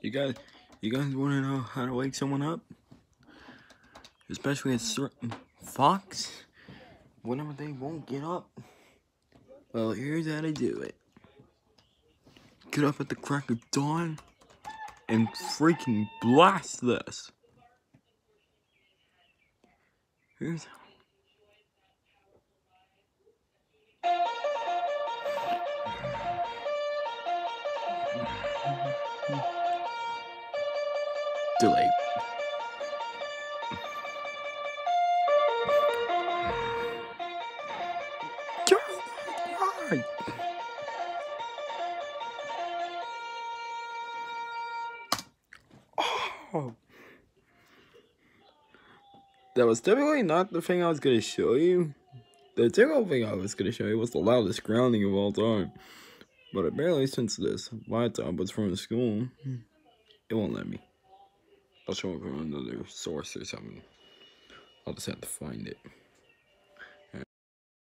You guys want to know how to wake someone up? Especially a certain fox, whenever they won't get up. Well, here's how to do it. Get up at the crack of dawn and freaking blast this. Here's how. Delay. Oh. That was typically not the thing I was going to show you. The typical thing I was going to show you was the loudest grounding of all time. But apparently since this laptop was from school, it won't let me. I'll show it from another source or something. I'll just have to find it.